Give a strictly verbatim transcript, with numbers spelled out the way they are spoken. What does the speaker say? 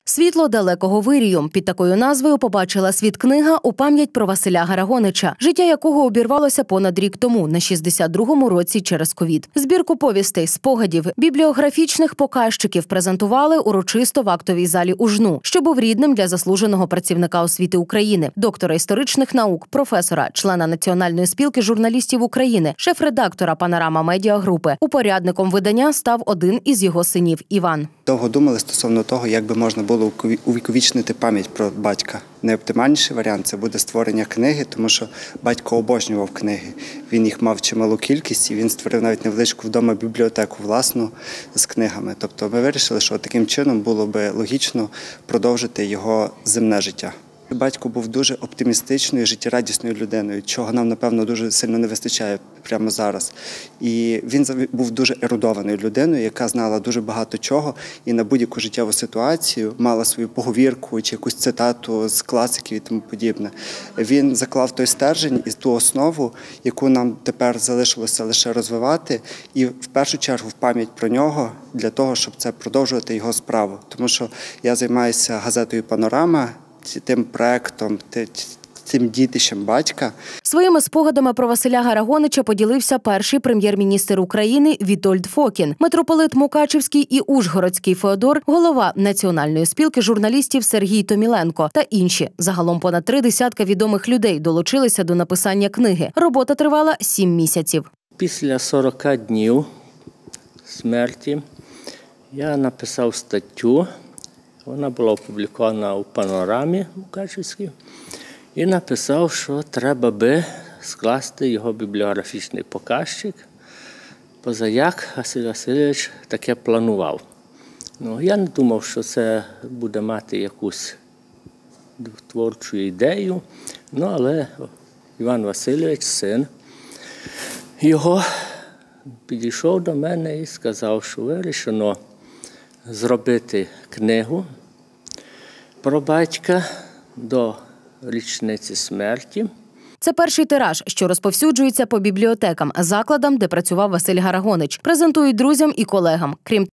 Світло далекого вирію. Під такою назвою побачила світ книга у пам'ять про Василя Гарагонича, життя якого обірвалося понад рік тому, на шістдесят другому році через ковід. Збірку повістей, спогадів, бібліографічних показчиків презентували урочисто в актовій залі УЖНУ, що був рідним для заслуженого працівника освіти України, доктора історичних наук, професора, члена Національної спілки журналістів України, шеф-редактора «Панорама Медіа Групи». Упорядником видання став один із його синів – Іван. Довго думали стосовно того, як би можна було увіковічнити пам'ять про батька. Найоптимальніший варіант – це буде створення книги, тому що батько обожнював книги. Він їх мав чималу кількість, і він створив навіть невеличку вдома бібліотеку власну з книгами. Тобто ми вирішили, що таким чином було би логічно продовжити його земне життя. Батько був дуже оптимістичною, життєрадісною людиною, чого нам, напевно, дуже сильно не вистачає прямо зараз. І він був дуже ерудованою людиною, яка знала дуже багато чого і на будь-яку життєву ситуацію мала свою поговірку чи якусь цитату з класиків і тому подібне. Він заклав той стержень і ту основу, яку нам тепер залишилося лише розвивати, і в першу чергу в пам'ять про нього, для того, щоб це продовжувати його справу. Тому що я займаюся газетою «Панорама», тим проектом, тим дітищем батька. Своїми спогадами про Василя Гарагонича поділився перший прем'єр-міністр України Вітольд Фокін, митрополит Мукачівський і Ужгородський Феодор, голова Національної спілки журналістів Сергій Томіленко та інші. Загалом понад три десятка відомих людей долучилися до написання книги. Робота тривала сім місяців. Після сорока днів смерті я написав статтю. Вона була опублікована у «Панорамі» Мукачівській. І написав, що треба би скласти його бібліографічний показчик, позаяк Василь Васильович таке планував. Ну, я не думав, що це буде мати якусь творчу ідею, ну, але Іван Васильович, син його, підійшов до мене і сказав, що вирішено зробити книгу про батька до річниці смерті. Це перший тираж, що розповсюджується по бібліотекам, закладам, де працював Василь Гарагонич. Презентують друзям і колегам. Крім